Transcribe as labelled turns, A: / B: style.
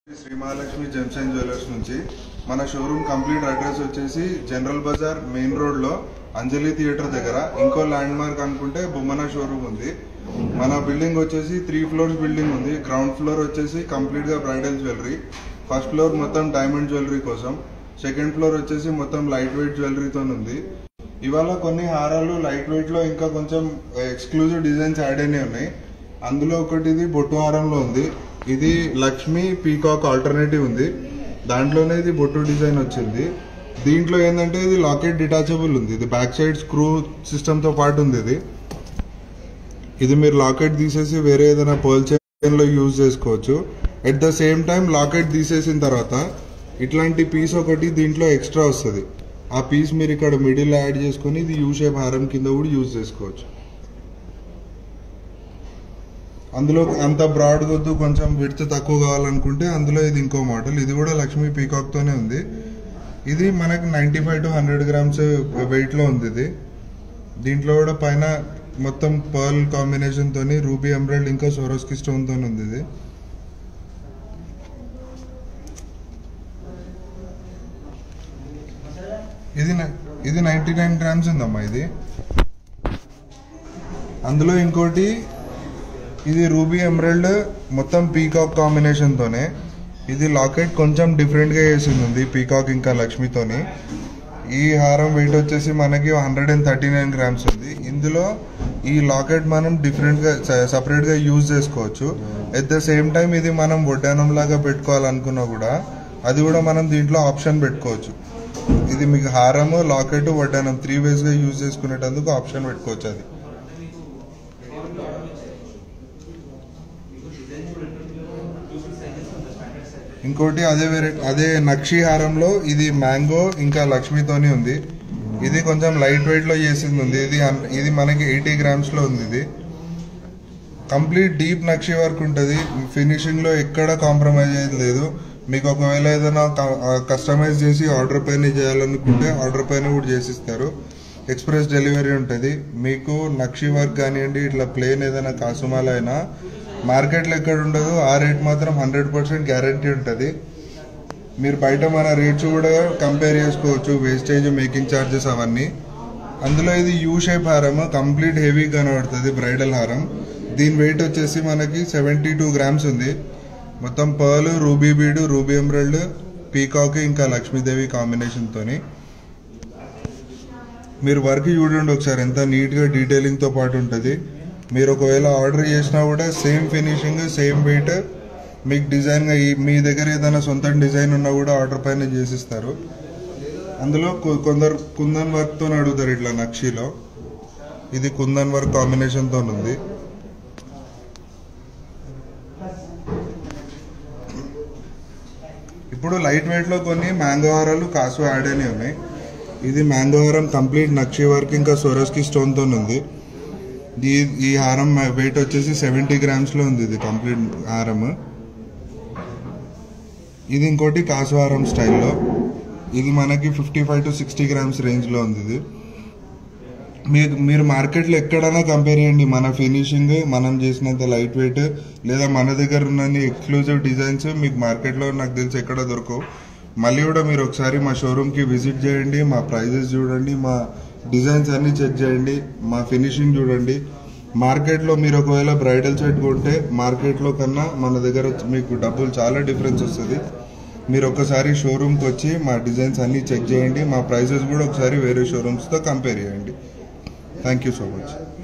A: Shri Mahalakshmi gems and jewellers నుంచి మన showroom complete address వచ్చేసి జనరల్ బజార్ మెయిన్ రోడ్ లో అంజలి థియేటర్ దగ్గర ఇంకో ల్యాండ్ మార్క్ అనుకుంటే బొమ్మన షోరూమ్ ఉంది. మన బిల్డింగ్ వచ్చేసి 3 ఫ్లోర్స్ బిల్డింగ్ ఉంది. గ్రౌండ్ ఫ్లోర్ వచ్చేసి కంప్లీట్ గా బ్రైడల్ జ్యువెలరీ, ఫస్ట్ ఫ్లోర్ మొత్తం డైమండ్ జ్యువెలరీ కోసం, సెకండ్ ఫ్లోర్ వచ్చేసి మొత్తం లైట్ వెయిట్ జ్యువెలరీతో ఉంది. ఇవాళ కొన్ని హారాలు లైట్ వెయిట్ లో ఇంకా కొంచెం ఎక్స్క్లూజివ్ డిజైన్స్ యాడ్ అయినాయి ఉన్నాయి. అందులో ఒకటి ఇది బొట్టు హారంలో ఉంది. ఇది లక్ష్మి పీకాక్ ఆల్టర్నేటివ్ ఉంది. దాంట్లోనే ఇది బొట్టు డిజైన్ వచ్చింది. దీంట్లో ఏంటంటే ఇది లాకెట్ డిటాచబుల్ ఉంది. ఇది బ్యాక్ సైడ్ స్క్రూ సిస్టమ్ తో పాటు ఉంది. ఇది మీరు లాకెట్ తీసేసి వేరే ఏదైనా పర్ల్ చైన్ లో యూజ్ చేసుకోవచ్చు. At the same time locket తీసేసిన తర్వాత ఇట్లాంటి పీస్ ఒకటి దీంట్లో ఎక్స్ట్రా వస్తుంది. ఆ పీస్ మీరు ఇక్కడ మిడిల్ యాడ్ చేసుకుని ఇది యూ షేప్ హారం కింద కూడా యూజ్ చేసుకోవచ్చు. అందులో అంత బ్రాడ్ వద్దు, కొంచెం విడ్త్ తక్కువ కావాలనుకుంటే అందులో ఇది ఇంకో మోడల్. ఇది కూడా లక్ష్మీ పీకాక్ తోనే ఉంది. ఇది మనకి 95 to 100 grams వెయిట్ లో ఉంది. ఇది దీంట్లో కూడా పైన మొత్తం పర్ల్ కాంబినేషన్ తోని రూబీ ఎంబ్రాయిడ్ ఇంకా సోరోస్కి స్టోన్ తోని ఉంది. ఇది 99 grams ఉందమ్మా. ఇది అందులో ఇంకోటి ఇది రూబీ ఎమరాల్డ్ మొత్తం పీకాక్ కాంబినేషన్ తోనే. ఇది లాకెట్ కొంచెం డిఫరెంట్ గా చేసింది పీకాక్ ఇంకా లక్ష్మితోని. ఈ హారం వెయిట్ వచ్చేసి మనకి 139 grams ఉంది. ఇందులో ఈ లాకెట్ మనం డిఫరెంట్ గా సపరేట్ గా యూజ్ చేసుకోవచ్చు. ఎట్ ద సేమ్ టైం ఇది మనం వడ్డానం లాగా పెట్టుకోవాలనుకున్నా కూడా అది కూడా మనం దీంట్లో ఆప్షన్ పెట్టుకోవచ్చు. ఇది మీకు హారము, లాకెట్, వడ్డానం 3 ways గా యూజ్ చేసుకునేటందుకు ఆప్షన్ పెట్టుకోవచ్చు. అది ఇంకోటి అదే నక్షి హారంలో ఇది మ్యాంగో ఇంకా లక్ష్మితోని ఉంది. ఇది కొంచెం లైట్ వెయిట్ లో చేసింది ఉంది. ఇది మనకి 80 grams లో ఉంది. ఇది కంప్లీట్ డీప్ నక్షి వర్క్ ఉంటుంది. ఫినిషింగ్ లో ఎక్కడ కాంప్రమైజ్ అయ్యేది లేదు. మీకు ఒకవేళ ఏదైనా కస్టమైజ్ చేసి ఆర్డర్ పైన చేయాలనుకుంటే ఆర్డర్ పైన కూడా చేసిస్తారు. ఎక్స్ప్రెస్ డెలివరీ ఉంటుంది. మీకు నక్షి వర్క్ కానివ్వండి, ఇట్లా ప్లేన్ ఏదైనా కాసుమాల అయినా మార్కెట్లో ఎక్కడ ఉండదు. ఆ రేట్ మాత్రం 100% గ్యారంటీ ఉంటుంది. మీరు బయట మన రేట్స్ కూడా కంపేర్ చేసుకోవచ్చు, వేస్టేజ్, మేకింగ్ ఛార్జెస్ అవన్నీ. అందులో ఇది యూ షేప్ హారం, కంప్లీట్ హెవీ కనబడుతుంది బ్రైడల్ హారం. దీని వెయిట్ వచ్చేసి మనకి 72 grams ఉంది. మొత్తం pearl, ruby bead, ruby emerald, peacock ఇంకా లక్ష్మీదేవి కాంబినేషన్ తోని. మీరు వర్క్ చూడండి ఒకసారి, ఎంత నీట్ గా డీటెయిలింగ్ తో పాటు ఉంటుంది. మీరు ఒకవేళ ఆర్డర్ చేసినా కూడా సేమ్ ఫినిషింగ్, సేమ్ వెయిట్, మీకు డిజైన్ గా మీ దగ్గర ఏదైనా సొంత డిజైన్ ఉన్నా కూడా ఆర్డర్ పైన చేసిస్తారు. అందులో కొందరు కుందన్ వర్క్ తో అడుగుతారు ఇట్లా నక్షిలో. ఇది కుందన్ వర్క్ కాంబినేషన్ తో ఉంది. ఇప్పుడు లైట్ వెయిట్ లో కొన్ని మ్యాంగో హారాలు కాసు యాడ్ అయినవి ఉన్నాయి. ఇది మ్యాంగో హారం కంప్లీట్ నక్షి వర్క్ ఇంకా సోరోస్కి స్టోన్ తో ఉంది. ఈ హారం వెయిట్ వచ్చేసి 70 grams లో ఉంది. ఇది కంప్లీట్ హారం. ఇది ఇంకోటి కాసు హారం స్టైల్లో. ఇది మనకి 55 to 60 grams రేంజ్ లో ఉంది. ఇది మీరు మార్కెట్లో ఎక్కడైనా కంపేర్ చేయండి. మన ఫినిషింగ్, మనం చేసినంత లైట్ వెయిట్, లేదా మన దగ్గర ఉన్న ఎక్స్క్లూజివ్ డిజైన్స్ మీకు మార్కెట్లో నాకు తెలిసి ఎక్కడ దొరకవు. మళ్ళీ కూడా మీరు ఒకసారి మా షోరూమ్కి విజిట్ చేయండి. మా ప్రైజెస్ చూడండి, మా డిజైన్స్ అన్ని చెక్ చేయండి, మా ఫినిషింగ్ చూడండి. మార్కెట్లో మీరు ఒకవేళ బ్రైడల్ సెట్ కొంటే మార్కెట్లో కన్నా మన దగ్గర మీకు డబ్బులు చాలా డిఫరెన్స్ వస్తుంది. మీరు ఒకసారి షోరూమ్కి వచ్చి మా డిజైన్స్ అన్ని చెక్ చేయండి. మా ప్రైజెస్ కూడా ఒకసారి వేరే షోరూమ్స్తో కంపేర్ చేయండి. Thank you so much.